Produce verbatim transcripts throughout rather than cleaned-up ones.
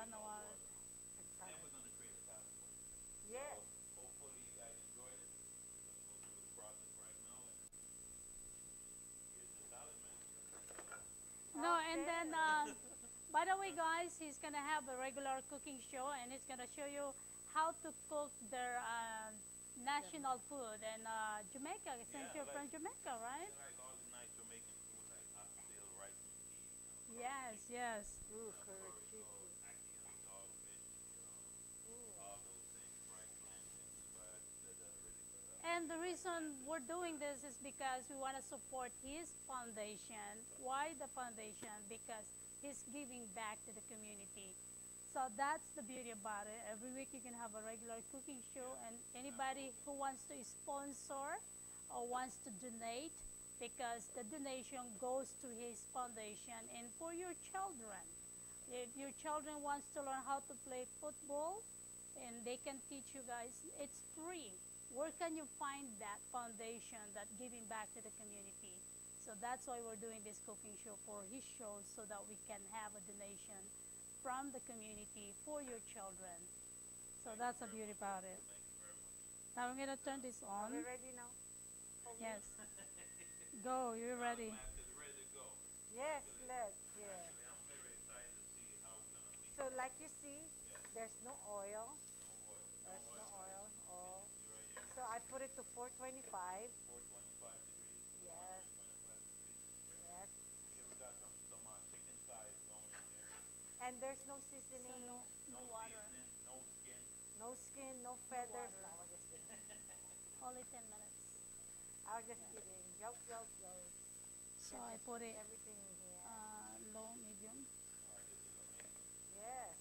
without no water. And we're going to create a salad for you. Yes. So hopefully you guys enjoyed it. We're going to go through the process right now, and here's the salad master. No, and Okay. then, uh, by the way, guys, he's gonna have a regular cooking show, and he's gonna show you how to cook their uh, national food in uh, Jamaica, since Yeah, you're like from Jamaica, right? yeah, like all the nice Jamaican food, like oxtail, rice and peas, you know, curry Yes, chicken, yes. Ooh, uh, curry curry sauce, chicken. ackee and dogfish, you know, Ooh. all those things, fried plantains, but that are really good. Uh, And the fried reason we're plantains. doing this is because we want to support his foundation. Why the foundation? Because he's giving back to the community. So that's the beauty about it. Every week you can have a regular cooking show, Yeah, and anybody absolutely. who wants to sponsor or wants to donate, because the donation goes to his foundation and for your children. If your children wants to learn how to play football, and they can teach you guys, it's free. Where can you find that foundation that giving back to the community? So that's why we're doing this cooking show for his show, so that we can have a donation from the community for your children. So Thank you that's a very beauty much. about it. Thank you very much. Now I'm gonna turn Uh, this Are we on. ready now? For me? Yes. Go, you're Salad ready. master is ready to go. Yes, Actually, let's. Yeah. actually, I'm very excited to see how we're gonna make So this. like you see, Yeah, there's no oil. no oil, no There's oil, no guys. oil. Oh. See right here, So I put it to four twenty-five. four twenty-five degrees, Yes. four twenty-five degrees. Yes. Here we got some some uh, chicken thighs going in here. And there's no So seasoning, no, No no water, seasoning, no skin. no skin, no no feathers. water. No, I was just kidding. Only ten minutes. I was just Yeah. kidding. Joke, joke, joke. So Can I just put put it everything in here. uh, low, medium. Oh, this is amazing. Yes.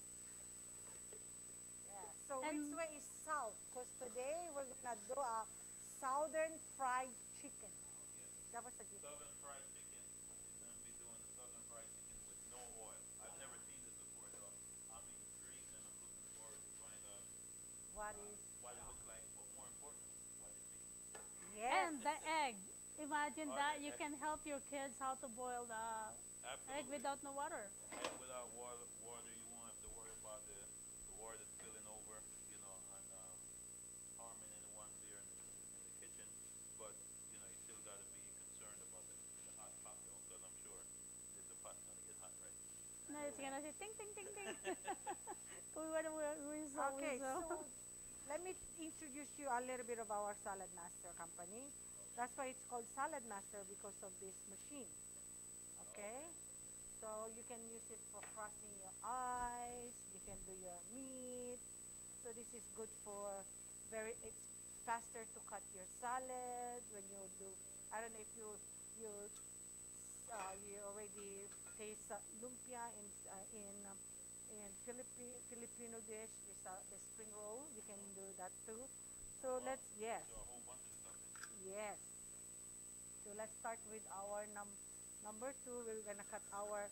Yeah. So which And way is south? Because today we're gonna do a southern fried chicken. Oh yes. That was a gift. Southern fried chicken. He's gonna be doing the southern fried chicken with no oil. I've never seen this before, so I'm intrigued and I'm looking forward to find out What uh, is? what it looks like, but more importantly, what it tastes like. Yes. and the egg. Imagine Oh, that the you egg. can help your kids how to boil the egg Absolutely. without no water. And without water, water, you won't have to worry about the, the water spilling over, you know, and um, harming anyone there in the, in the kitchen. But, you know, you still got to be concerned about the, the hot pot though, because I'm sure that the pot's going to get hot, right? No, it's gonna say ting ting ting ting. We were we whistle Okay, whistle. so let me introduce you a little bit of our Salad Master company. Okay. That's why it's called Salad Master because of this machine. Okay? So you can use it for crossing your eyes, you can do your meat. So this is good for very, it's faster to cut your salad when you do, I don't know if you, you, uh, you already taste uh, lumpia in, uh, in, um, in Philippi, Filipino dish, is uh, the spring roll. You can do that too. So Oh, wow. let's, yes, Do a whole bunch of stuff in here. yes. So let's start with our num number two. We're gonna cut our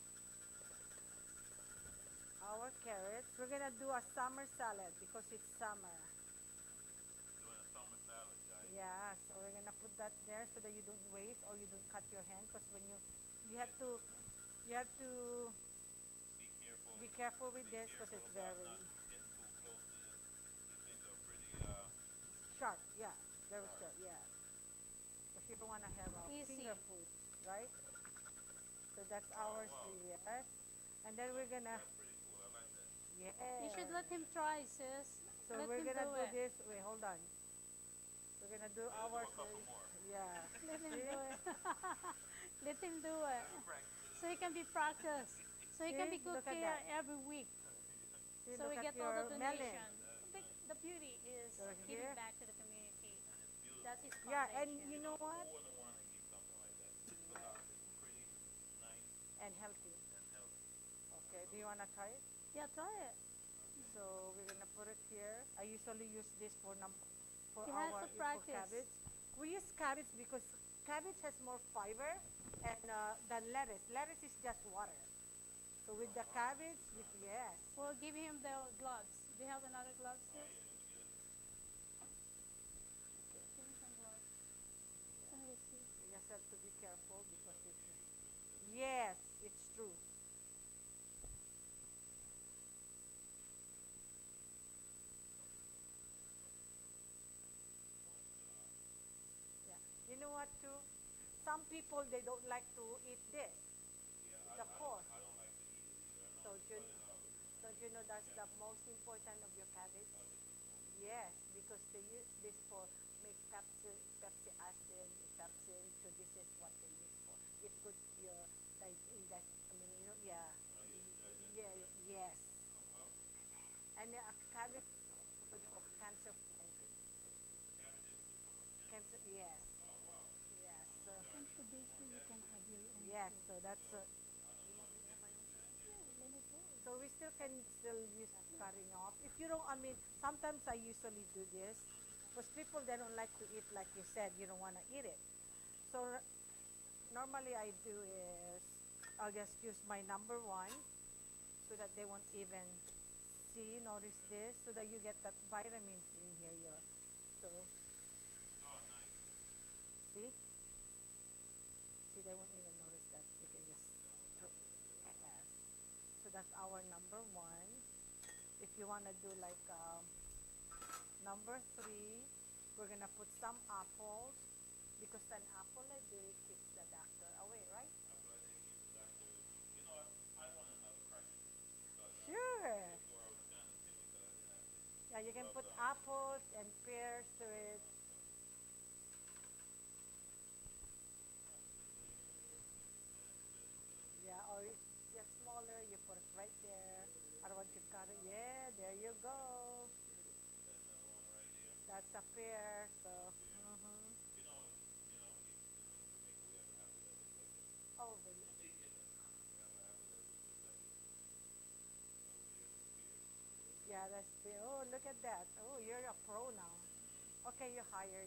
our carrots. We're gonna do a summer salad because it's summer. Doing a summer salad, guys. Yeah, so we're gonna put that there so that you don't waste or you don't cut your hand because when you you have to you have to Be careful. be careful with Be this because careful it's about very not getting too close to this. These things are pretty uh, sharp. Yeah, very sharp. sharp. Yeah, because you don't wanna have a Easy. finger food, right? So that's Oh, ours, wow. yes. And then we're gonna That's pretty cool. I like that. You should yeah. let him try, sis. So Let we're him gonna do do it. this. Wait, hold on. We're gonna do Let's do ours. a couple more. Yeah. Let him See? do it. Let him do it. Let me practice So he can be practiced. So he can be See? Look cooked at here that. every week. See, So look we at get all your the melon. donation. The, the beauty is So giving here. back to the community. And it's beautiful. That's his Yeah, foundation. and you know what? Who wouldn't want to eat something like that? Look how it's pretty, nice, And healthy. and healthy. Okay. Do you wanna try it? Yeah, try it. So we're gonna put it here. I usually use this for num for He has our to for practice. cabbage. We use cabbage because cabbage has more fiber and uh, than lettuce. Lettuce is just water. So with the cabbage, you, yes. We'll give him the gloves. Do you have another gloves, Oh yeah, sis? let me get it. Give him some gloves. Let me see. You just have to be careful because it's Use this. yes, it's true. people, they don't like to eat this, Yeah, I, the I don't core. I don't like to eat it either. I know So we you, cut it out. so you know that's the most important of your cabbage. Cut it before. Yes, because they use this for make pepsi, pepsi acid, pepsin. So this is what they use for. It's good for your like that. I mean, you know, yeah, Oh yeah, digest yeah, tract. yes. Oh wow. And uh, cabbage good for cancer prevention. Cabbage is good for Cancer, cancer. yes, Oh wow. yes. I'm So gonna start more Incubation, you can cabbage. have your own yes, food. so that's So uh, I don't know if this is good in here, Yeah, but let it go. so we still can still use cutting off. If you don't, I mean, sometimes I usually do this, because people they don't like to eat like you said. You don't want to eat it. So r- normally I do is I'll just use my number one so that they won't even see notice this so that you get that vitamins in here. Your so oh nice. see see they won't even notice that you can just They won't throw- notice it. yes. So that's our number one. If you want to do like um, number three, we're gonna put some apples because an apple a day keeps the doctor away, right? Apple a day keeps the doctor away. You know what? I want another cracker because uh, Sure. before I was kind of timid because I didn't have the Yeah, you can gloves put on apples and pears to and it. all that stuff. That's really good. Yeah, or if it's smaller, you put it right there. I don't want you to cut it. Yeah, there you go. Is that another one right here? That's a pear. So, That's a pear. mhm. You know, you know, in, you know, in Jamaica we have an apple that looks like this. Oh, really? Yeah, we have an apple that looks just like this. Over here, the pears. Yeah, that's pear. Oh, look at that. Oh, you're a pro now. Mm-hmm. Okay, you're hired.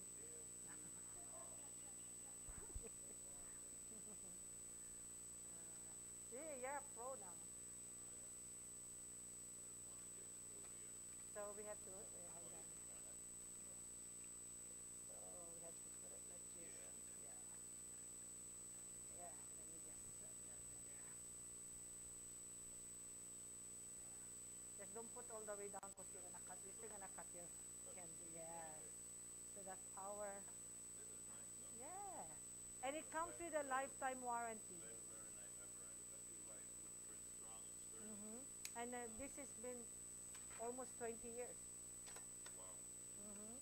See, you're a pro now. Oh yeah. I just want to get this over here. So we have to, uh, Oh hold yeah, on. you trying that? So we have to put it like this. Yeah. Yeah. Yeah, let me just set that in there. Just don't put all the way down because you're gonna cut. You're still gonna cut your Cut the candy. skin. Yes. Okay. So that's our. This is nice though. Yes. And it It's comes very, with a very, lifetime warranty. very, very nice apparatus. I see why it's pretty strong and sturdy. Hmm. And uh, this has been almost twenty years. Wow. Hmm.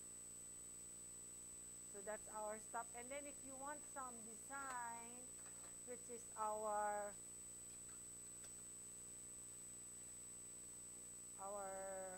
So that's our stuff. And then if you want some design, which is our our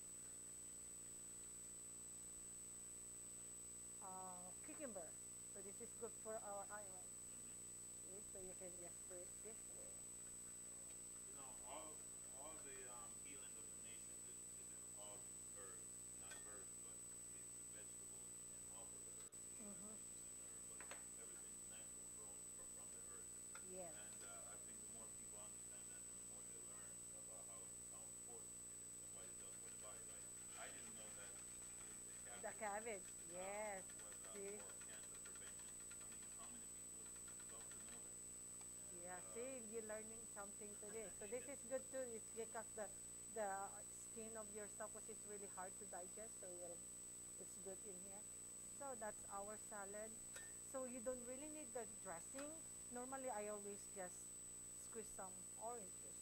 uh, cucumber. So this is good for our island. Mm-hmm. See? So you can just do it this way. You know, all all the um, healing of the nation is, is in all these herbs, not herbs, but the, the vegetables and also the herbs. You know, Hmm. not just in the herb, but everything's natural, grown fr- from the earth. Yes. And uh, I think the more people understand that, and the more they learn about how how important it is and what it does for the body. Like I didn't know that the, the The cabbage cabbage. um, Yes. was uh, See? for cancer prevention. I mean, how many people love to know that? And Yeah, uh, see, you're learning something today. So this is good too. It's because the the skin of your stuff was is really hard to digest, so you'll, it's good in here. So that's our salad. So you don't really need the dressing. Normally, I always just squeeze some oranges.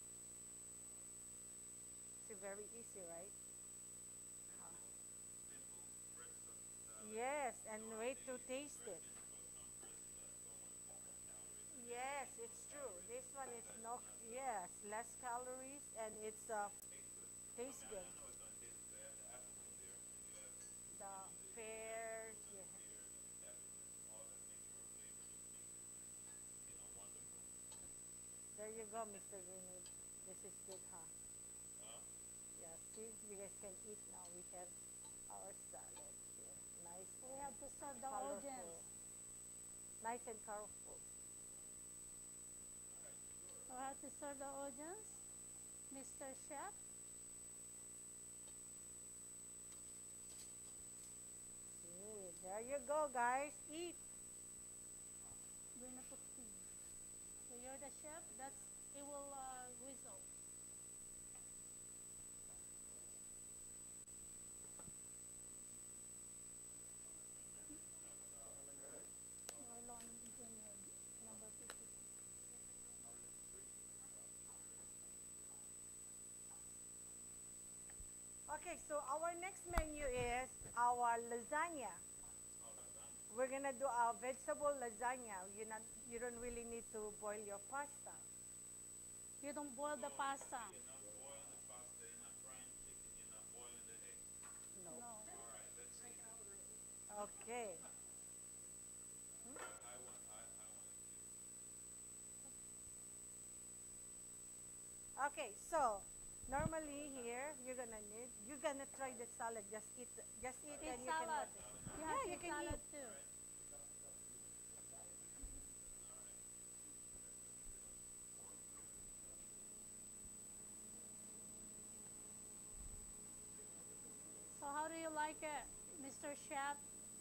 It's very easy, right? Uh, simple, simple bread sa- salad. yes, and You don't have wait to to eat taste it. dressing because some dressing got so much more calories and this one Yes, has no it's true. calories. This one is That is no, not so. yes, less calories and it's uh, And it tastes good. I tastes mean, I, good. I know it's gonna taste good. I have the apples in there, and you have, The you know, the, the pears, vegetables and the yeah. pears and the cabbage and all that mixture of flavor just makes it, you know, wonderful. There you go, mister Greenwood. This is good, huh? Huh? Yeah, see, you guys can eat now. We have our salad here. Nice So we and have to serve the colorful. audience. Nice and colorful. All right, sure. So we have to serve the audience, mister Chef. See, there you go, guys. Eat. Bring the tea. So you're the chef. That's it will uh, whistle. Morlon, Junior Okay, so our next menu is our lasagna. Oh, lasagna. We're gonna do a vegetable lasagna. You not, you don't really need to boil your pasta. You don't boil the So pasta. you're not boiling the pasta, you're not frying chicken, you're not boiling the egg. No. No. All right, let's see. Okay. I, I want, I, I want to see. Okay, so normally here you're gonna need you're gonna try the salad. Just eat, just eat, Eat and you can. salad. let- You have Yeah, to you eat can salad eat. too. So how do you like it, mister Chef?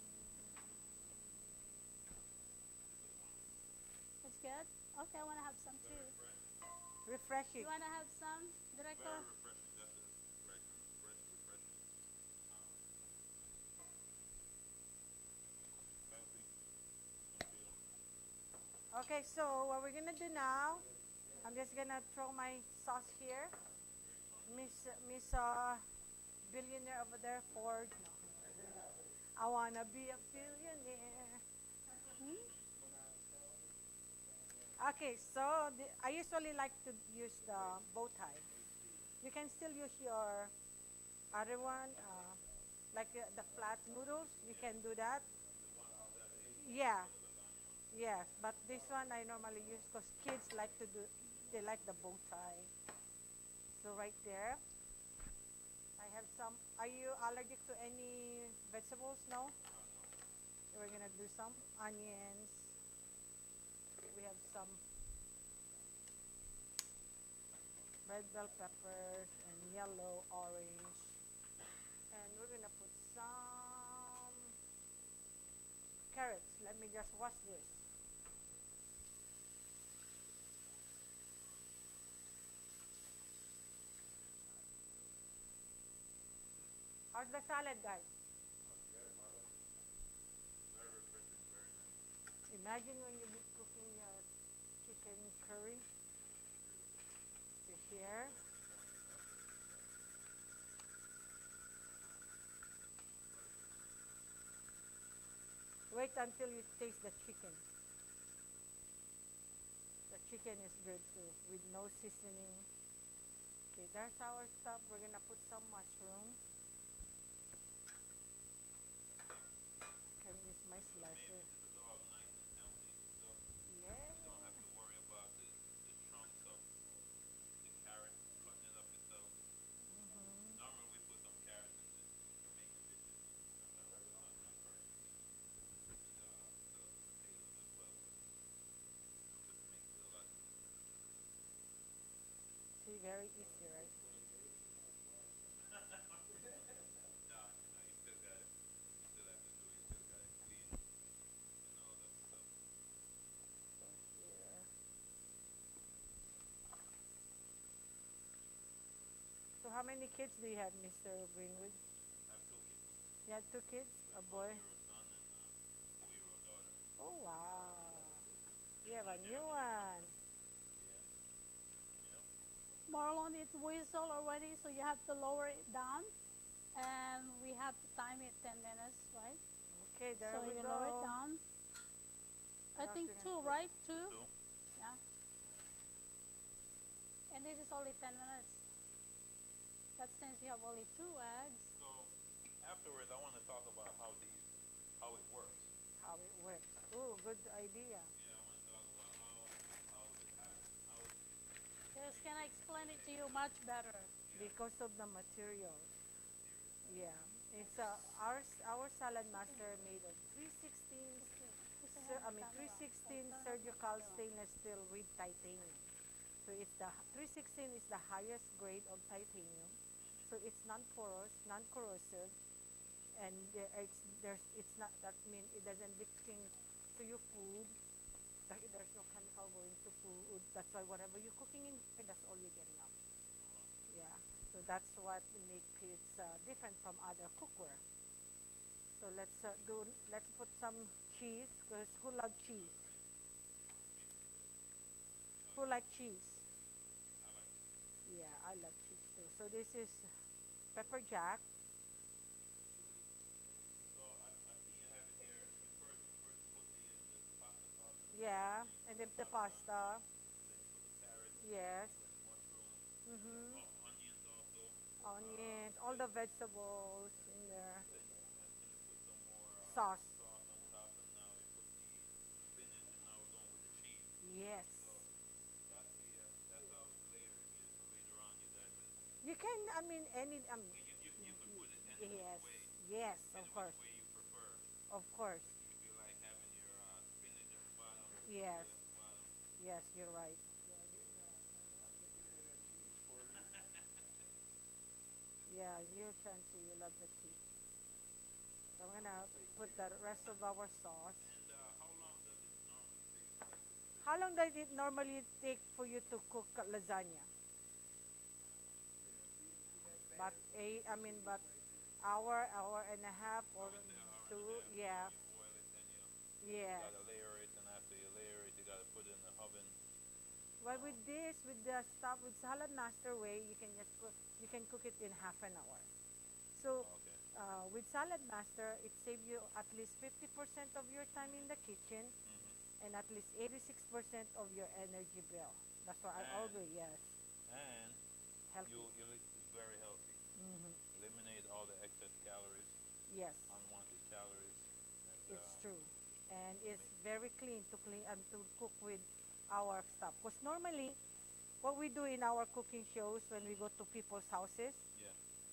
It's good? Okay, I want to have some Very too. fresh. Refreshing. You want to have some, Director? Very refreshing. That's it. Right. Fresh, refreshing. Um, healthy. Don't feel. Okay, so what we're gonna do now? I'm just gonna throw my sauce here. Miss Miss uh, billionaire over there, Ford. No. I wanna be a billionaire. Hmm? Okay, so the, I usually like to use the bow tie. You can still use your other one, uh, like uh, the flat noodles. You can do that. Yeah, yes, but this one I normally use because kids like to do. They like the bow tie. So right there, I have some. Are you allergic to any vegetables? No. We're gonna do some onions. We have some red bell peppers and yellow, orange. And we're gonna put some carrots. Let me just wash this. How's the salad, guys? Very refreshing. Very nice. Imagine when you be cooking your chicken curry. See here. Wait until you taste the chicken. The chicken is good too, with no seasoning. Okay, there's our stuff. We're gonna put some mushroom. Can use my slicer. Amazing. This is all nice and healthy stuff. Yeah. You don't have to worry about the, the chunks of the carrot, cutting it up yourself. Mm-hmm. Normally we put some carrots in the Jamaican dishes. Sometimes not, not very. And uh, the potatoes as well. But just makes it a lot easier. See, very easy, right? Nah, nah, you still got it. You still have to do it. You still got to clean and all that stuff. So here. So how many kids do you have, mister Greenwood? I have two kids. You have two kids? A boy? One-year-old son and a four-year-old daughter. Oh, wow. You have a new one. Yeah. Yep. Marlon, it's whistle already, so you have to lower it down. And we have to time it ten minutes, right? Okay, there so we you go. lower it down. I Now think we're gonna two, put- right? Two? Two. Yeah. And this is only ten minutes. That since you have only two eggs. So afterwards, I want to talk about how these, how it works. How it works. Oh, good idea. Yeah, I want to talk about how, how it happens, how it, Yes, can I explain it to you much better? yeah, Because of the materials. material. Yeah. It's uh, our our salad master made of three sixteen, sur- I mean three sixteen surgical stainless steel with titanium. So it's the three sixteen is the highest grade of titanium. So it's non-porous, non-corrosive, and there, it's there's it's not that mean it doesn't mixing to your food. There- There's no chemical going to food. That's why whatever you're cooking in here, that's all you're getting out. Yeah. So that's what makes it uh, different from other cookware. So let's uh, do. Let's put some cheese. Cause who love cheese? Who like cheese? I like it. Yeah, I love cheese too. So this is pepper jack. So I, I see you have it here. You first first put the the, the pasta sauce in the pan, Yeah, then you and put then the the pasta, pasta. then you put the carrots, Yes. then mushroom, and then Mm-hmm. o- onions also. Uh, Onions, all then the vegetables in there. then and, and you put some more uh, Sauce. sauce on top, and now you put the spinach, and now we're going with the cheese. Yes. So that's the uh, that's how it's layered. You, later on, you guys, will- You can, I mean, any, um, you, you, you you could put it any which yes, way, yes, of any which course, way you prefer. of course. If you like having your uh, spinach at the bottom, you put Yes, it at the bottom. yes, you're right. Yeah, you can see you love the cheese. So I'm gonna put the rest of our sauce. And uh, how long does it normally take to cook it? How long does it normally take for you to cook lasagna? But a, I mean, but hour, hour and a half, I or would say an hour and a two. half. You know, Yeah, you boil it, then you yes. gotta layer it, and after you layer it, you gotta put it in the oven. Well, Um, with this, with the stuff, with salad master way, you can just cook, you can cook it in half an hour. So, okay. uh, with salad master, it saves you at least fifty percent of your time in the kitchen Mm-hmm. and at least eighty-six percent of your energy bill. That's why I And always, yes, and healthy. you you li- it's very healthy. Hmm. Eliminate all the excess calories, Yes, unwanted calories, and it's uh, true. And I it's mean, very clean to clean and to cook with our stuff. Because normally, what we do in our cooking shows when we go to people's houses, yeah.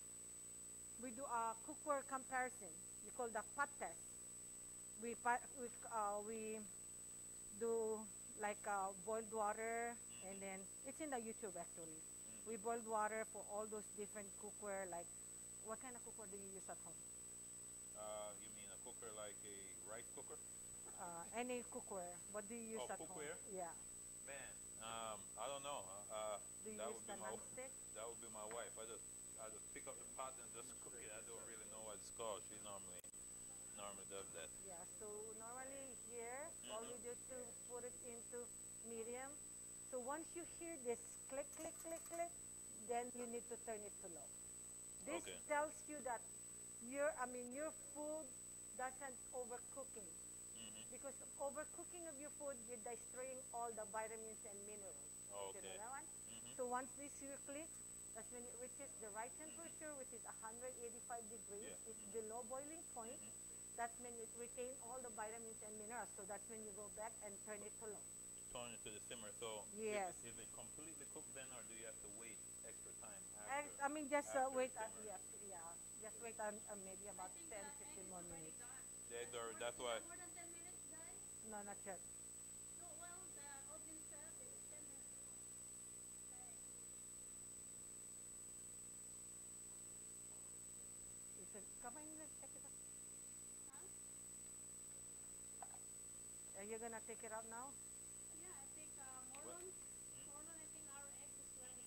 we do a cookware comparison. We call the pot test. We pa- we uh, we do like uh, boiled water, and Mm-hmm. then it's in the YouTube actually. We Mm-hmm. boiled water for all those different cookware. Like, what kind of cookware do you use at home? Uh, you mean a cooker like a rice cooker? Uh, any cookware. What do you use Oh, at home? cookware? Yeah. Man, um, I don't know. Uh, Do you that use would the be my non-stick? that would be my wife. I just I just pick up the pot and just cook it. I don't really know what it's called. She normally normally does that. Yeah. So normally here, all we Mm-hmm. do to put it into medium. So once you hear this click, click, click, click, then you need to turn it to low. This Okay. tells you that your, I mean, your food doesn't overcooking, Mm-hmm. because overcooking of your food, you're destroying all the vitamins and minerals. You know Okay. that one? Mm-hmm. So once this you click, that's when it reaches the right temperature, which is one hundred eighty-five degrees. Yeah. It's below boiling point. Mm-hmm. That's when it retain all the vitamins and minerals. So that's when you go back and turn it to low. Turn it to the simmer. So Yes. is, is it completely cooked then, or do you have to wait extra time And, after I mean, just uh, after wait. it Uh, simmers? yeah, yeah. Just wait uh, uh, maybe about ten, fifteen more minutes. The eggs are that's why. More than ten minutes, guys? No, not yet. No, well, the oven said it's ten minutes. Okay. He said, come on, let's take it out. Huh? Are you gonna take it out now? Yeah, I think uh, What? Morlon, Hmm? Morlon, I think our egg is ready.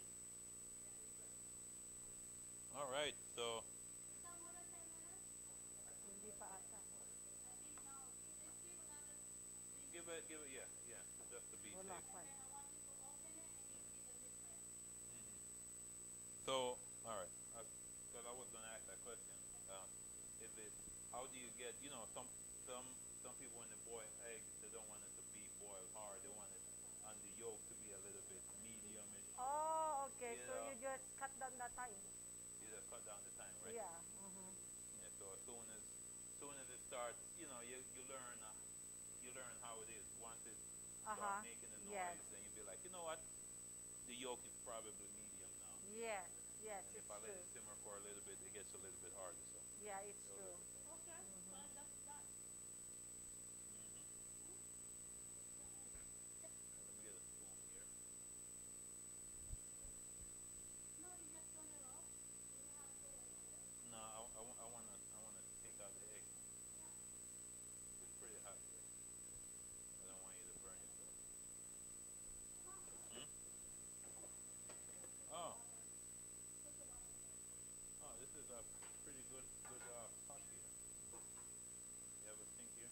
All right. So Is that more than ten minutes? Hindi pa ata. I think no. Let's give another three give it give it yeah yeah just to be Wala safe. pa. and then I want you to open it and you see the difference. Mm-hmm. So, all right, because I was going to ask that question. Uh, is it how do you get? You know, some some some people when they boil eggs, they don't want it to be boiled hard. They want it on the yolk to be a little bit mediumish. Oh, okay. You So know. you just cut down the time. You just cut down the time, right? Yeah. Mm-hmm. Yeah. So as soon as soon as it starts, you know, you you learn uh, you learn how it is. Once it Uh start huh. making the Yes. noise, then you be like, you know what? The yolk is probably medium now. Yes. Yes. And if It's I let true. it simmer for a little bit, it gets a little bit harder. So Yeah, it's those are true. the things. Okay, Mm-hmm. well, that's done. Mm-hmm. Let me get a spoon here. No, you just turn it off. You have to. No, I, I, wa- I wanna I wanna take out the egg. It's pretty hot here. I don't want you to burn yourself. Hmm? Oh, oh, this is a pretty good good uh, pot here. You have a sink here?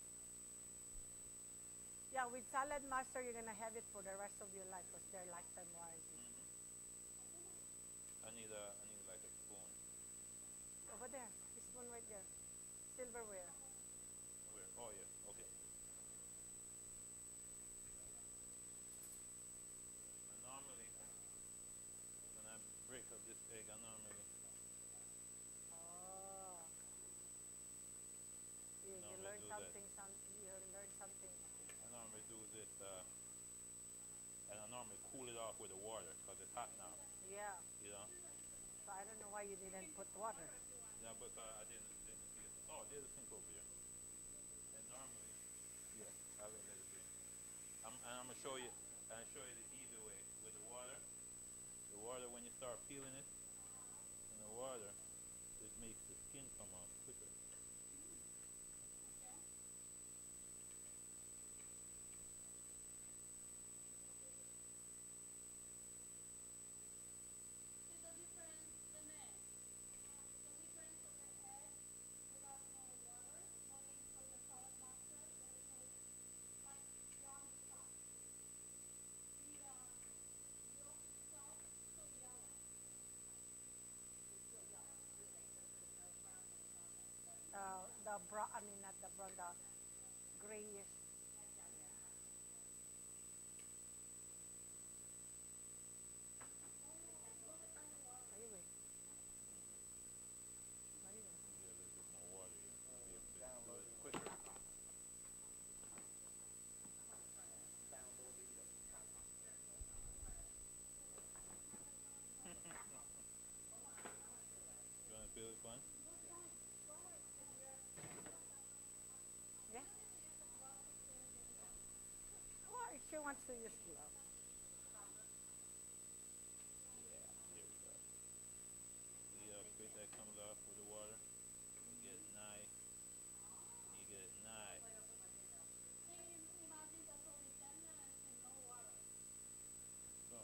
Yeah, with Salad Master, you're gonna have it for the rest of your life because they're lifetime warranty. Mm-hmm. I need a I need like a spoon. Remember where? Where? Oh yeah. Okay. And normally, when I break up this egg, I normally Oh, you, you normally learn do that. something, some, you learn something. I normally do this, uh, and I normally cool it off with the water because it's hot now. Yeah. You know. So I don't know why you didn't put water. Yeah, but uh, I didn't didn't see it. Oh, there's a sink over here. And normally, yeah, I will let it be. I'm, and I'm gonna show you. And I show you the easy way with the water. The water, when you start peeling it, in the water, it makes the skin come off quicker. Uh, the brown, I mean not the brown, the grayish. Anyway, anyway. Get a little bit more water here to be able to do it quicker. You wanna peel this one? Yeah. Well, she wants to use gloves. Yeah, here we go. See how quick that comes off with the water? You get it nice. You get it nice. So,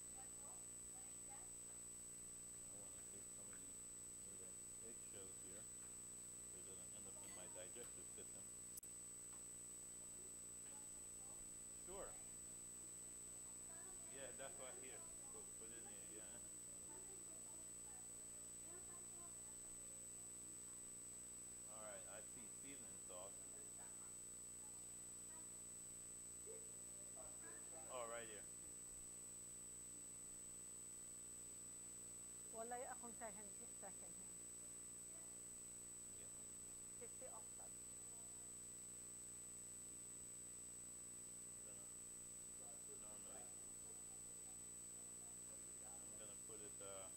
I want to take some of these little eggshells here so it doesn't end up in my digestive system. Sure. Yeah, that's right here. Put, put it in here, yeah. Alright, I see seasoning sauce. Oh, right here. Wala akong second, second hand. Yeah. fifty off that. I'm gonna normally I'm gonna put it uh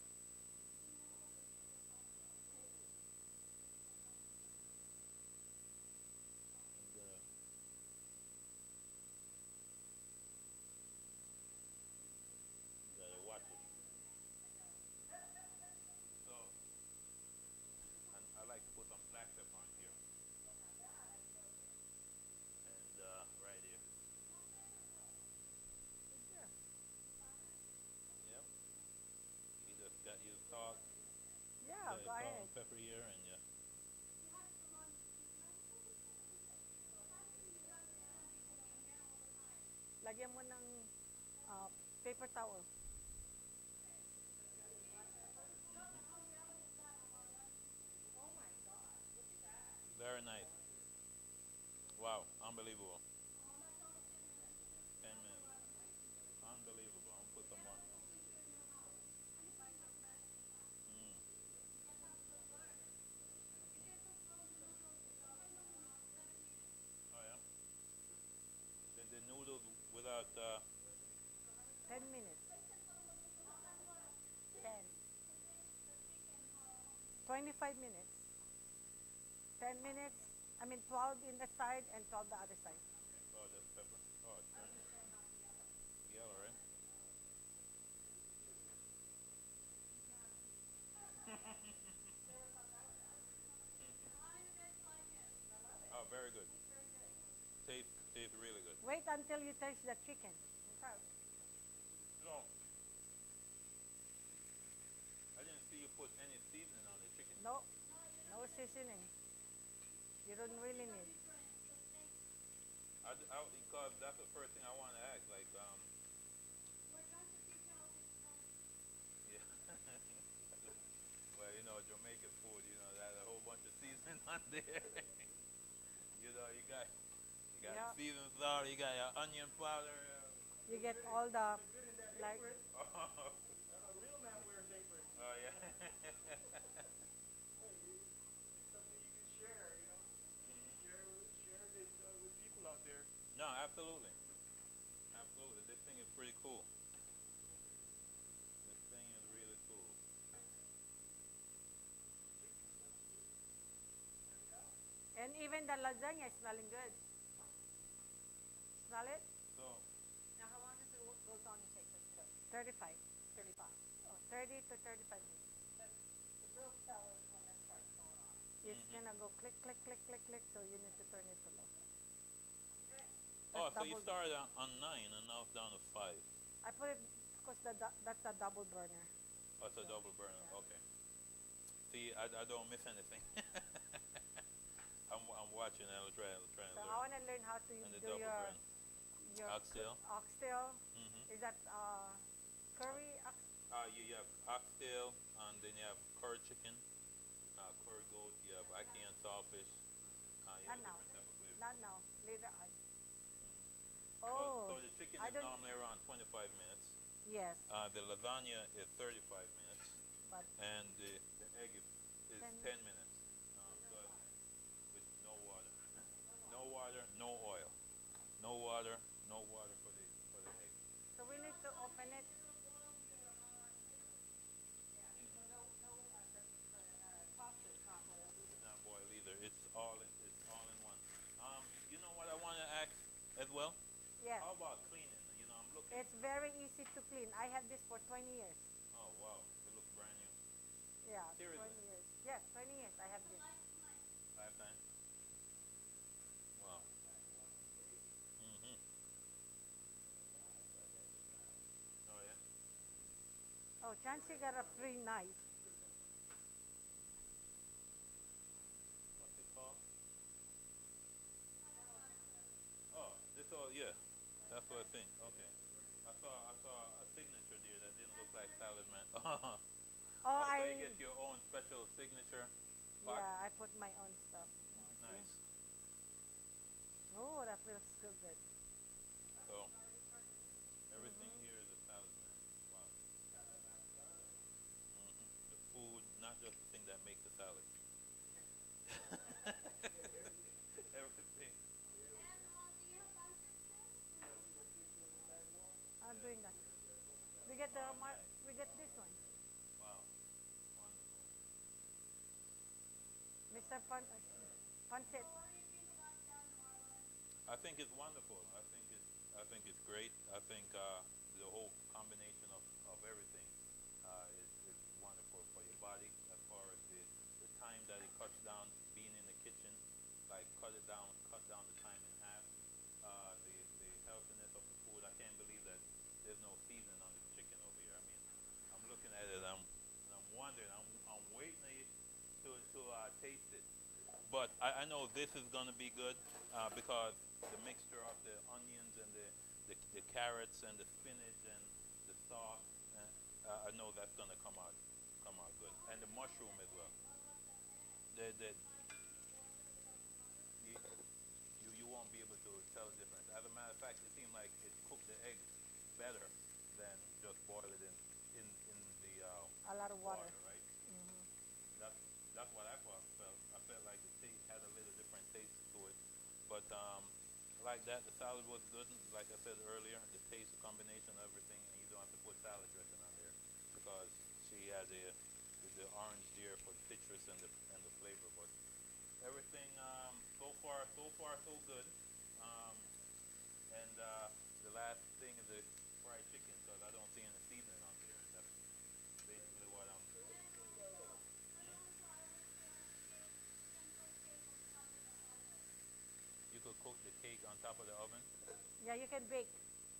I'm gonna you gotta watch it. So and I like to put some black pepper on here. And uh right here. Yeah. Yep. You just got your salt, Yeah, got go your salt ahead. and pepper here and yeah. Lagyan mo ng uh, paper towel. Very nice. Wow, unbelievable. Ten minutes. Unbelievable. I'm gonna put some more. Mm. Oh yeah. The, the noodles without uh ten minutes. ten. twenty-five minutes. ten minutes. I mean twelve in the side and twelve the other side. oh that's pepper. Oh it's turning yellow, right? Oh very good. Tastes tastes really good. Wait until you taste the chicken. No. I didn't see you put any seasoning on the chicken. No, no seasoning. You don't really need. I, I, because that's the first thing I want to ask. Like, um, yeah. Well, you know, Jamaican food, you know, that a whole bunch of seasoning. seasoning on there. You know, you got you got Yeah. seasoned salt, you got your onion powder. You get all the like. Uh, oh, A real man wears apron. oh yeah. Hey, it's something you can share, you know. Mhm. Share with- share this uh, with people out there. No, absolutely, absolutely. This thing is pretty cool. This thing is really cool. And even the lasagna is smelling good. Smell it? So, Now, how long does it wo- goes on to take this cook? thirty-five. thirty-five. Oh, thirty to thirty-five minutes. But the real seller is when that starts going on. It's Mhm. gonna go click, click, click, click, click. So you need to turn it to low. oh, That's so you double- started on, on nine and now it's down to five. I put it because the, du- that's a double burner. Oh, it's a double burner. Okay. See, I, I don't miss anything. I'm, I'm watching. I'll try. I'll try and So I learn. want to learn how to And the do double your burn. your Oxtail. oxtail. Mm-hmm. Is that uh, curry? Ox- Uh, you, you have oxtail, and then you have curry chicken, uh, curry goat. You have ackee and saltfish. Uh, you Not have now. different type of flavors. Not now. Later on. So, Oh, so the chicken I is don't. normally around twenty-five minutes. Yes, Uh, the lasagna is thirty-five minutes, but and the, the egg is, is Ten ten minutes. Um, so with no water, no water, no oil, no water, no water for the for the egg. so we need to open it. So no, no, uh, the, the uh, pasta is not boiled either. It's not boiled either. It's all in, it's all in one. Um, you know what I want to ask as well? Yes, How about cleaning? You know, I'm looking. it's very easy to clean. I have this for twenty years. Oh wow, it looks brand new. Yeah, Seriously? twenty years. Yes, twenty years. I have this. Lifetime. Wow. Mhm. Oh yeah. Oh, Chancey got a free knife. What's it called? Oh, this all yeah. That's what I think. Okay. I saw I saw a signature there that didn't look like salad man. Oh, Oh, so I. you get your own special signature box. Yeah, I put my own stuff. Nice. Oh, that feels so good. So everything here is a salad man. Wow. Hmm. The food, not just the thing that makes the salad. Everything. I'm doing that. We get the Oh, mar- nice. we get this one. Wow. Wonderful. Mister Pan uh, Pancit. I think it's wonderful. I think it's I think it's great. I think uh, the whole combination of, of everything uh, is, is wonderful for your body as far as the, the time that it cuts down being in the kitchen, like cut it down, cut down the time in half. Uh, the, the healthiness of the food. I can't believe that there's no seasoning on this chicken over here. I mean, I'm looking at it, I'm, and I'm wondering, I'm, I'm waiting to, to uh, taste it. But I, I know this is going to be good uh, because the mixture of the onions and the, the, the carrots and the spinach and the sauce, uh, I know that's going to come out come out good. And the mushroom as well. The, the, you, you, you won't be able to tell the difference. As a matter of fact, it seemed like it cooked the egg better than just boil it in, in, in the uh, A lot of water. right? Mhm. That's that's what I felt. felt. I felt like the taste had a little different taste to it. But um, like that, the salad was good. Like I said earlier, the taste, the combination of everything, and you don't have to put salad dressing on there because she has a the, the orange there for the citrus and the and the flavor. But everything um, so far, so far, so good. Um, and uh, the last thing is the fried chicken because I don't see any seasoning on there. That's basically what I'm. You could cook the cake on top of the oven. Yeah, you can bake.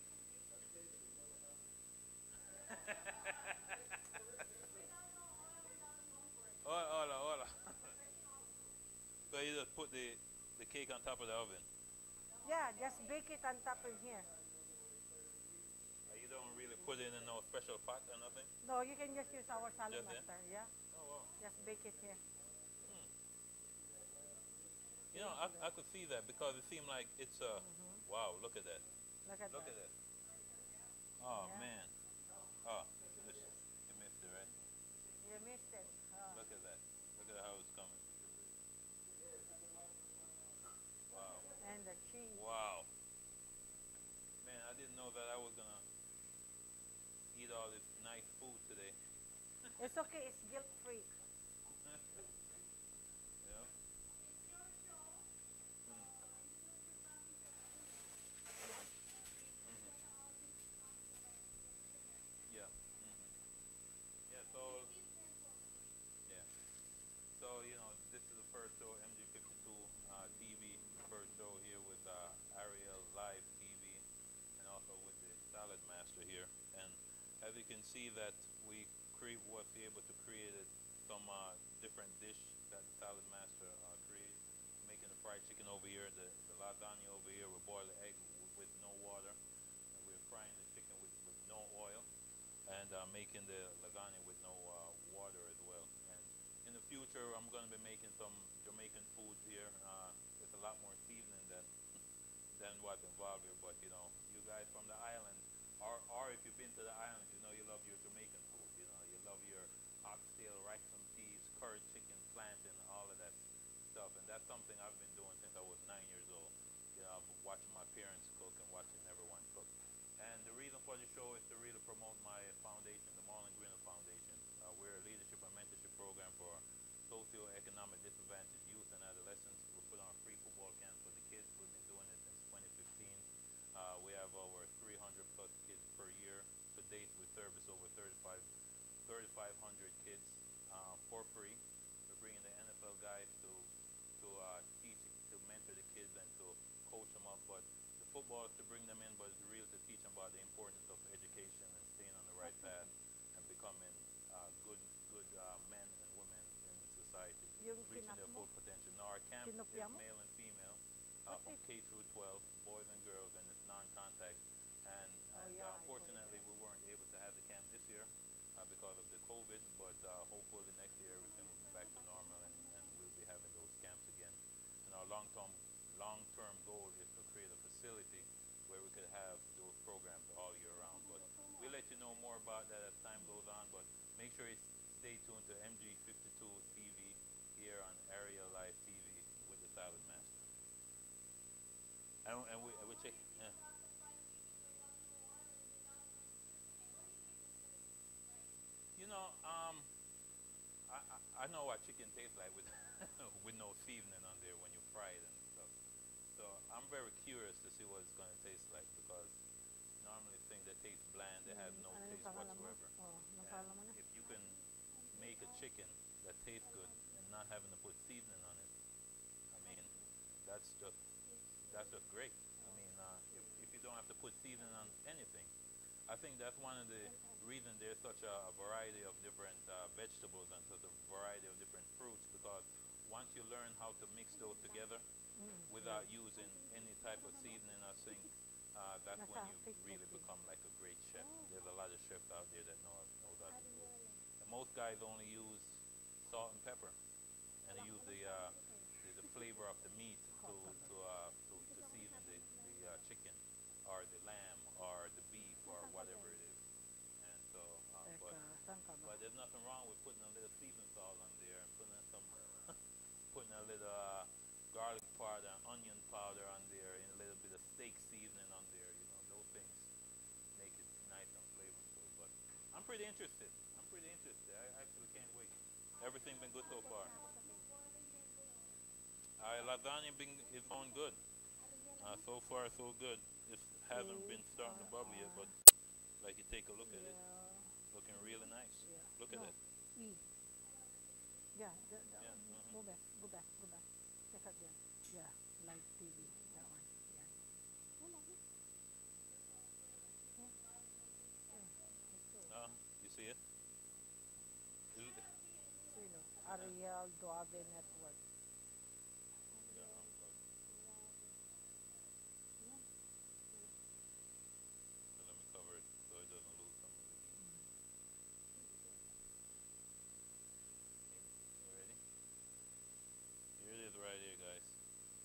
Hola, hola, hola. So you just put the, the cake on top of the oven. Yeah, just bake it on top of here. Uh, You don't really put it in no special pot or nothing? No, you can just use our salad Just here? master. Yeah, Oh, wow. just bake it here. Hmm. see You know, into I, I that. could see that because it seemed like it's uh Mhm. wow, look at that. Look at Look that. at that. Oh Yeah. man. Oh, this, you missed it, right? You missed it. Huh. Look at that. Look at how it's coming. Wow. And the cheese. Wow. Man, I didn't know that I was gonna eat all this nice food today. It's okay. It's guilt free. Yeah. Mm. Mhm. Yeah. Mhm. Yeah. So yeah. So you know, this is the first show, M G fifty-two uh, T V, the first show here with uh, Ariel Live T V, and also with the Salad Master here. And as you can see, that we cre- was able to create it, some uh, different dish that the Salad Master uh, created. Making the fried chicken over here, the, the lasagna over here. We boil the egg w- with no water, and we're frying the chicken with, with no oil, and uh, making the lasagna with no uh, water as well. And in the future, I'm going to be making some Jamaican foods here. Uh, with a lot more seasoning than than what's involved here. But you know, you guys from the island, or or if you've been to the island, you know you love your Jamaican food. You know, you love your oxtail, rice and peas, curry chicken, plantain, all of that stuff. And that's something I've been doing since I was nine years old. You know, I'm watching my parents cook and watching everyone cook. And the reason for the show is to really promote my foundation, the Morlon Greenwood Foundation. Uh, we're a leadership and mentorship program for socioeconomic disadvantaged youth and adolescents. We put on free football camps for the kids. We've been doing it since twenty fifteen. Uh, we have over three hundred plus kids per year. To date, we service over thirty-five, thirty-five hundred kids uh, for free. We're bringing the N F L guys to to uh, teach, to mentor the kids and to coach them up. But the football is to bring them in, but it's real to teach them about the importance of education and staying on the right path and becoming uh, good good uh, men and women in society, Yung reaching kinap their mo, full potential. Now our camp kinupya is mo. male and female, uh, What's from it? K through twelve, boys and girls, and it's non-contact. And, Oh and yeah, uh, I saw it. unfortunately, we weren't able to have the camp this year uh, because of the COVID. But uh, hopefully next year everything will be back to normal, and, and we'll be having those camps again. And our long-term long-term goal is to create a facility where we could have those programs all year round. But we'll let you know more about that as time goes on. But make sure you s- stay tuned to M G fifty-two T V here on Area Live T V with the Salad Master. And, and we, and we check. Yeah. You know, um, I, I, I know what chicken tastes like with with no seasoning on there when you fry it and stuff. So I'm very curious to see what it's going to taste like because normally things that taste bland, they have Mm, no ano yung taste pangalan mo? whatsoever. Oh, anong And pangalan mo na? if you can make a chicken that tastes good and not having to put seasoning on it, I mean, that's just that's just great. I mean, uh, if if you don't have to put seasoning on anything, I think that's one of the reasons there's such a, a variety of different uh, vegetables and such a variety of different fruits because once you learn how to mix those together Mm, without using any type of seasoning, I think uh, that's when nasa you Facebook really din. become like a great chef. There's a lot of chefs out there that know knows how to do it. And most guys only use salt and pepper, and they use the uh, the, the flavor of the meat to to uh, to, to season the the uh, chicken or the lamb or the beef or whatever it is. And so, uh, but Teka, saan ka ba? but there's nothing wrong with putting a little seasoning salt on there and putting some putting a little uh, garlic powder, onion powder on there, and a little bit of steak seasoning on there. You know, those things make it nice and flavorful. But I'm pretty interested. I'm pretty interested. I actually can't wait. Everything been good so far. Our lasagna been is going good. Uh, so far, so good. It hasn't been starting to bubble yet, but like you take a look at it, Yeah. looking really nice. Yeah. Look at No. it. E. Yeah, the, the, Yeah. mhm. go back, go back, go back. Check out there. Yeah, live T V. That one. Yeah. Wala na. Yeah. Yeah. Ito. Uh, you see it? Is it? Sino? Ariel Duave Network. Yeah, unplug. Yeah. So let me cover it so it doesn't lose some of the heat. You ready? Here it is right here, guys.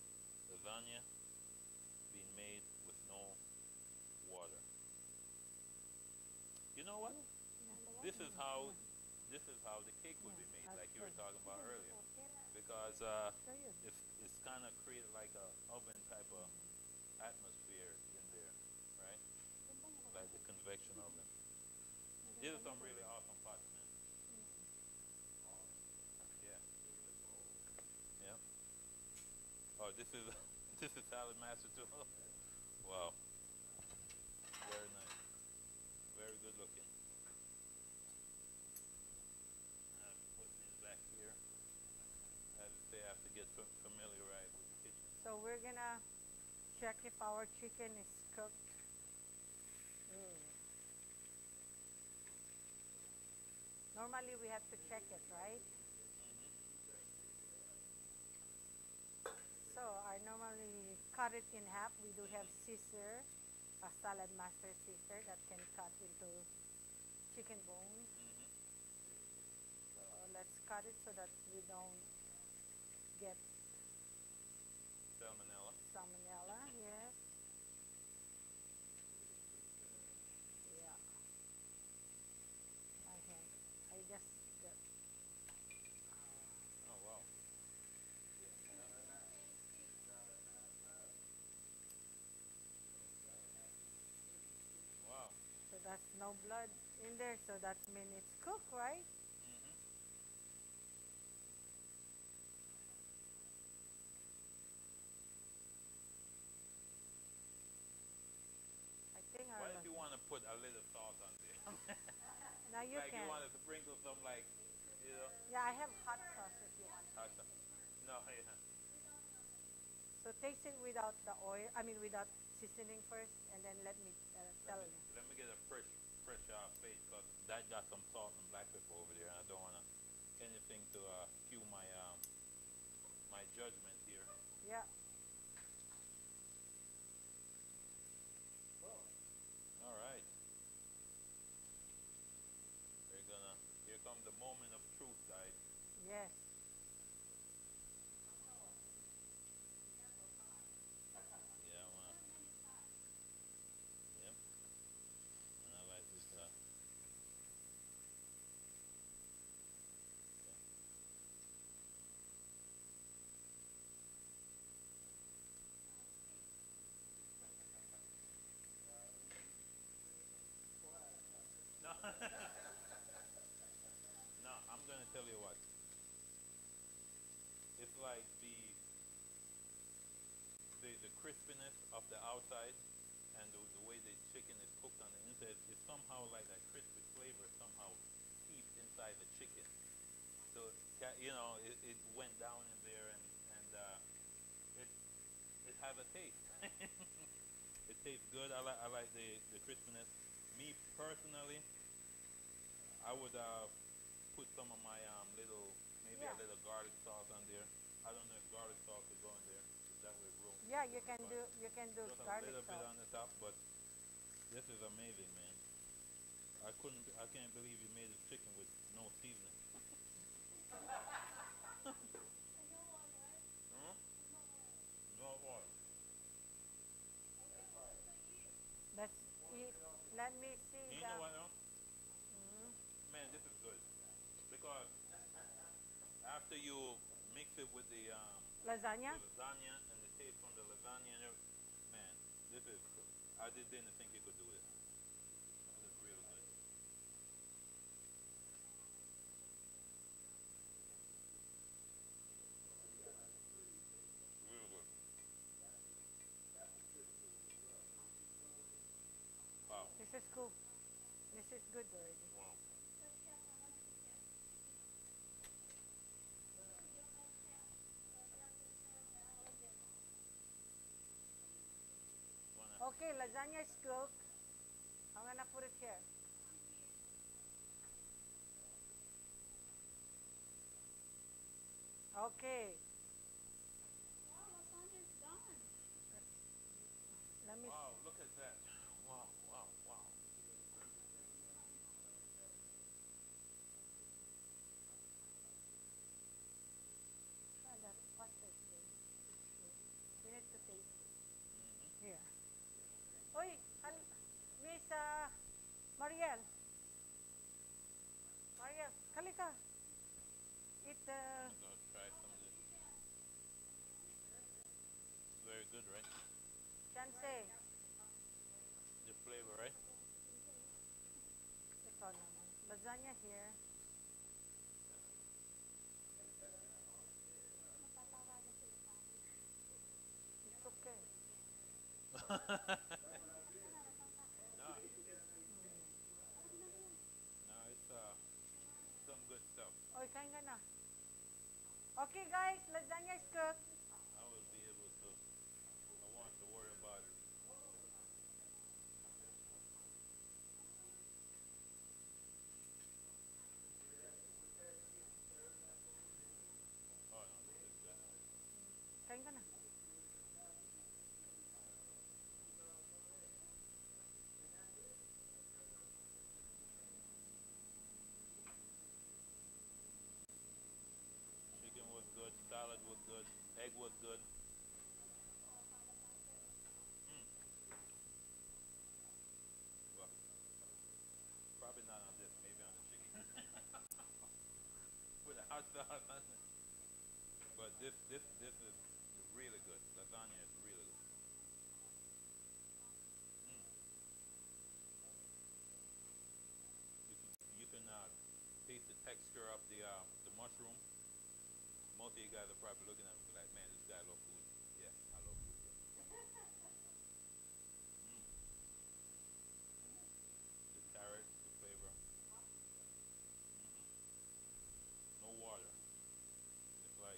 is how this is how the cake would be made, like you were Okay. talking about Okay, earlier, okay. because uh, Show you. it's it's kind of created like a oven type of atmosphere in there, right? Like the convection oven. These are some really awesome pots, man. Yeah. Yeah. Oh, this is this is salad master too. Wow. Very nice. Very good looking. Uh, put these back here. As I say, I have to get f familiarized with the kitchen. So we're gonna check if our chicken is cooked. Mm. Normally we have to check it, right? So I normally cut it in half. We do have scissor, a salad master scissor that can cut into chicken bones. Mm-hmm. So let's cut it so that we don't get Salmonella. salmonella. Yes. Yeah. My hand. I just got. Oh wow. Wow. So that's no blood in there. So that means it's cooked, right? Mm-hmm. I think our. What if you want to put a little salt on there? Now you Like can. you want to sprinkle some like, you know, Yeah, I have hot sauce if you want. hot sauce. No, yeah. So taste it without the oil. I mean without seasoning first, and then let me uh, tell Let me, you. let me get a fresh, fresh uh, plate, because that got some salt and black pepper over there, and I don't want to anything to uh, cue my um, my judgment here. Yeah. All right. We're gonna. Here comes the moment of truth, guys. Yes. Yeah, I wanna. Yep. And I like this. Uh, no. No, I'm gonna tell you what. It's like the the the crispiness of the outside, and the, the way the chicken is cooked on the inside is somehow like that crispy flavor somehow seeped inside the chicken. So ca- you know it, it went down in there, and and uh, it it has a taste. It tastes good. I like I like the the crispiness. Me personally, I would uh, put some of my um, little maybe Yeah. a little garlic sauce on there. I don't know if garlic sauce could go in there. If that would roll. Yeah, you can do you can do Just a garlic little bit sauce. on the top, but this is amazing, man. I couldn't. I can't believe you made this chicken with no seasoning. Huh? No oil. Let's eat. Let me see You the. know what? Though? Mm, Man, this is good because after you mix it with the um, lasagna. the lasagna and the taste from the lasagna, and everything, man, this is. I just didn't think you could do this. This is really good. Really good. Wow. This is cool. This is good already. Wow. Wanna, Okay, lasagna is cooked. I'm gonna put it here. Okay. Wow, lasagna is done. Let me. wow, look at that. Wow, wow, wow. Ah, that pasta is good. It's good. You need to taste it. Mm-hmm. Here. Oi, hal- Miss uh, Mariel. Halika. Eat the... I'm gonna try some of this. It's very good, right? Chance. The flavor, right? Ikaw naman. Lasagna here. It's okay. No, no, it's uh some good stuff. Oy, kain ka na. Okay guys, lasagna is cooked. I will be able to. I want to worry about. Oh no, this is good. Kain ka na. Chicken was good. Salad was good. Egg was good. Mm. Well, probably not on this. Maybe on the chicken. With a hot sauce on it. But this, this, this is really good. Lasagna is really good. Mm. You can, you can uh, taste the texture of the uh, the mushroom. Most of you guys are probably looking at me like, man, this guy love food. Yeah, I love food. Mm. The carrot, the flavor. Hmm. No water. It's like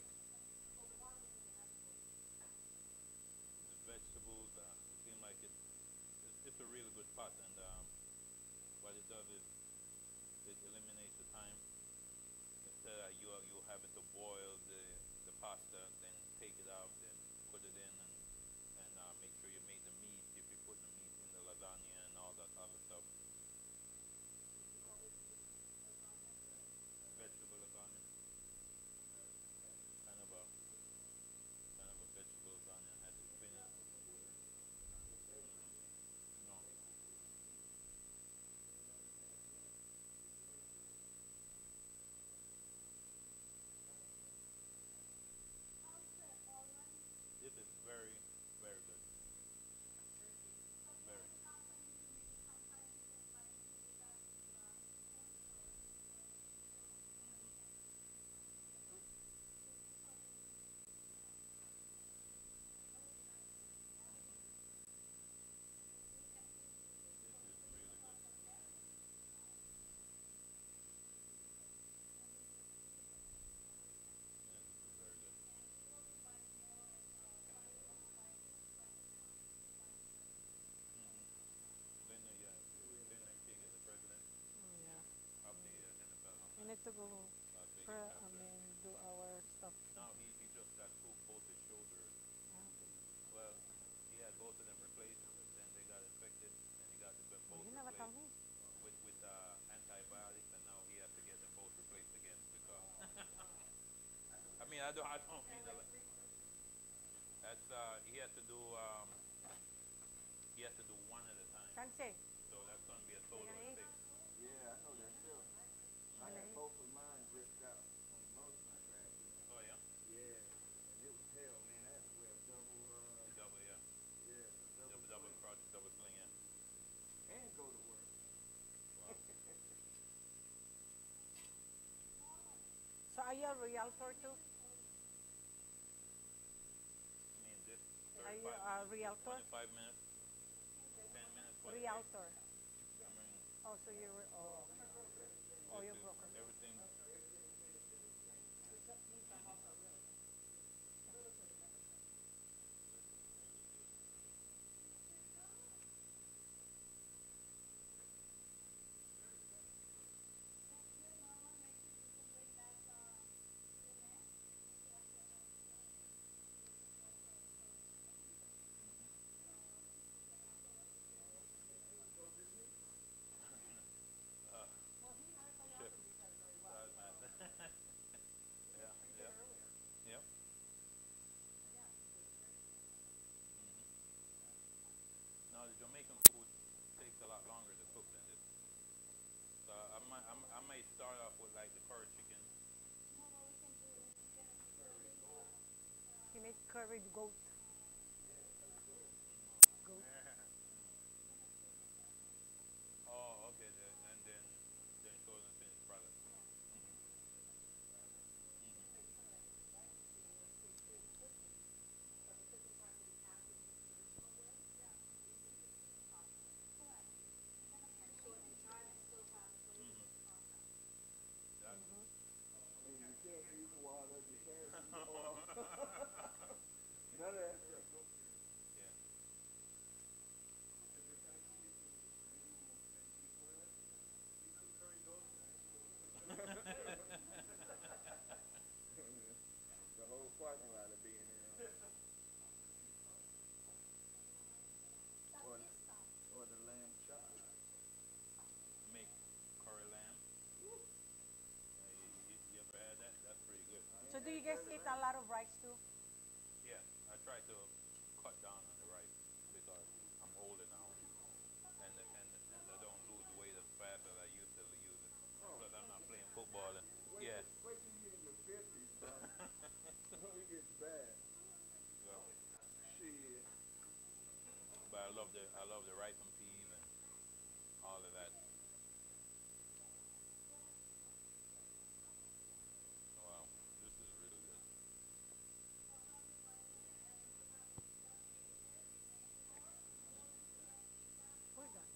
the vegetables. Uh, seem like it. It's, it's a really good pot, and um, what it does is it eliminates the time. Instead of you you having to boil the the pasta, then take it out, then put it in, and and uh, make sure you make the meat. If you put the meat in the lasagna and all that other stuff, vegetable lasagna, kind of a kind of a vegetable lasagna has the spinach. No, this is very very good, very. Hmm. Hmm. This is really good. Yeah, this is very good. Hmm. Linda, yeah, Linda King is the president Mm, yeah. of the uh, N F L We alumni, need to go Las for, Vegas I chapter. mean, do our stuff. Now he, he just got pulled both his shoulders. Ah, Well, he had both of them replaced, then they got infected, and he got them both ayun na, replaced matawid. with with uh, antibiotics, and now he has to get them both replaced again because I mean I don't I don't mean to, like, that's uh he has to do um he has to do one at a time, Chance. so that's going to be a You total of gonna eat? six. Yeah, I know that feeling. I Gonna had eat? both of mine ripped out on the motorcycle accident. Oh yeah, Yeah, and it was hell, man. I had to wear a double, uh, the double yeah, yeah, a double double double sling crotch, double sling yeah. and go to work. Wow. So are you a realtor too? I mean this Are you thirty-five a minutes, this realtor? twenty-five minutes, ten minutes what it takes. Realtor. I mean Oh, so you're, oh, oh, this you're is broker. everything. Uh, Chef, size math. Yeah, yeah, yep. Hmm. Now the Jamaican food takes a lot longer to cook than this. So I might, I, I might start off with like the curry curried goat. Goat. Oh, okay. The, and then then show the finished product. Mm-hmm. Mm-hmm. Mm-hmm. That. And you can't use water, you can't use oil. None of that stuff. Yeah. The whole parking lot will be in there. Or, or the lamb chop. Make curry lamb. Uh, you, you, you ever had that? That's pretty good. So do you guys eat a lot of rice too? Yeah, I try to cut down on the rice because I'm older now, and and and I don't lose weight as fast as I used to use it. Oh. Because I'm not playing football. And, Wait, yeah. till, wait till you get in your fifties, brother. It gets bad. Well, Shit. but I love the I love the rice and peas and all of that. Wow, this is really good. We're done.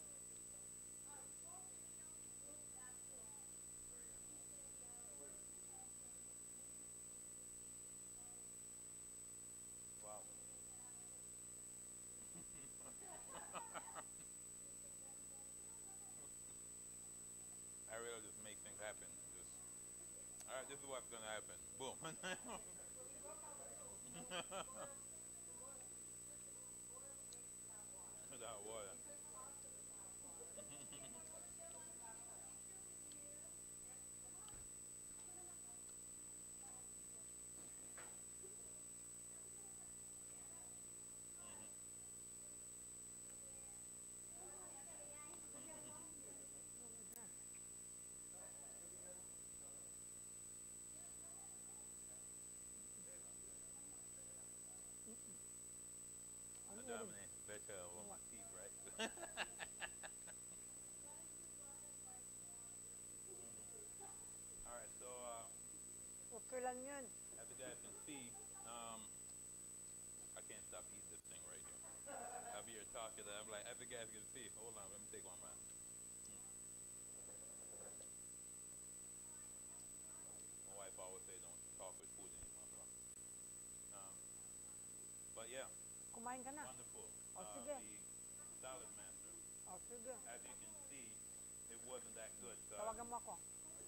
Wow. I really just make things happen. Just all right. This is what's gonna happen. Boom. Without water. I'm Madame, eating. better on my teeth, right? All right. So uh, Okay lang yun. as you guys can see, um, I can't stop eating this thing right here. I'll be here talking. And I'm like, as you guys can see, hold on, let me take one man. My wife always say don't talk with food anymore. So. Um, but yeah, Kumain ka na. wonderful. Oh, Uh, sige. the salad master. Oh, sige. As you can see, it wasn't that good. So Tawagan mo ako.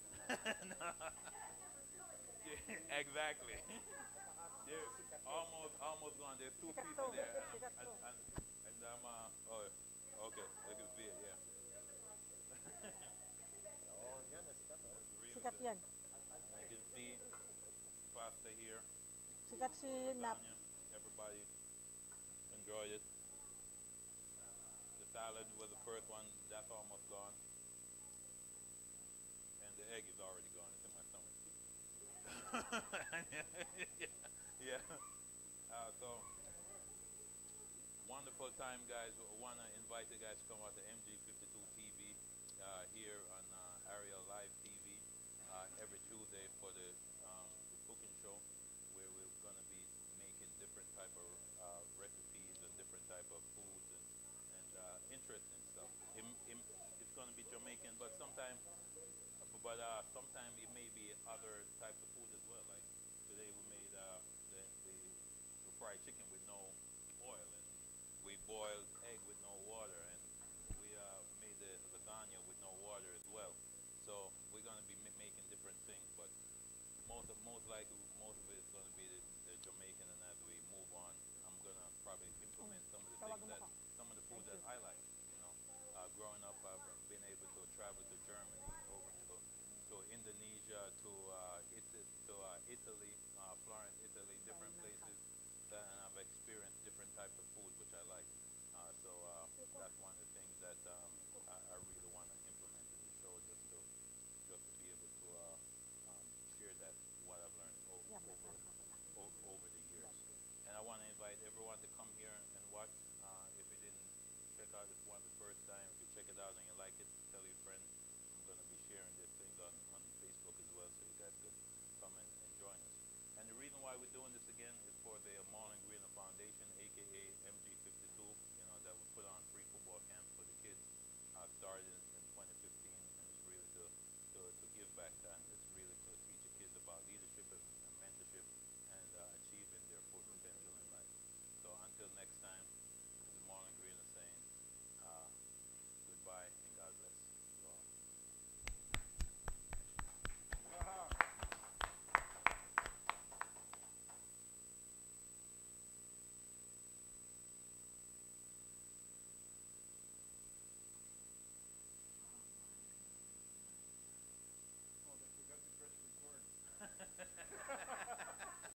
yeah, exactly. They're almost almost gone. There's two Sikat pieces to. there, and, Sikat and, to. and, and I'm uh oh okay, they can see it, yeah. That's really Sikat good. yan. You can see pasta here, Sikat si Nap. lasagna. Everybody enjoyed it. The salad was the first one. That's almost gone, and the egg is already gone. It's in my stomach. yeah. Uh, so wonderful time, guys. Want to invite you guys to come out to M G fifty-two T V uh, here on uh, Ariel Live T V uh, every Tuesday for the, um, the cooking show, where we're going to be making different type of uh, recipes and different type of foods and, and uh, interesting stuff. It, it, it's going to be Jamaican, but sometimes but uh, sometimes it may be other types of food as well. Like today we made uh, the, the, the fried chicken with no oil, and we boiled egg with no water, and we uh, made the lasagna with no water as well. So we're going to be ma making different things, but most of, most likely most of it is going to be the, the Jamaican. And as we move on, I'm going to probably implement some of the things Tawagan mo that ako. some of the food Thank that you. I like. You know, uh, growing up, I've been able to travel to Germany, over to to Indonesia, to uh, Ita to uh, Italy, uh, Florence, Italy, different places, that, and I've experienced different types of food which I like. Uh, so uh, that's one of the things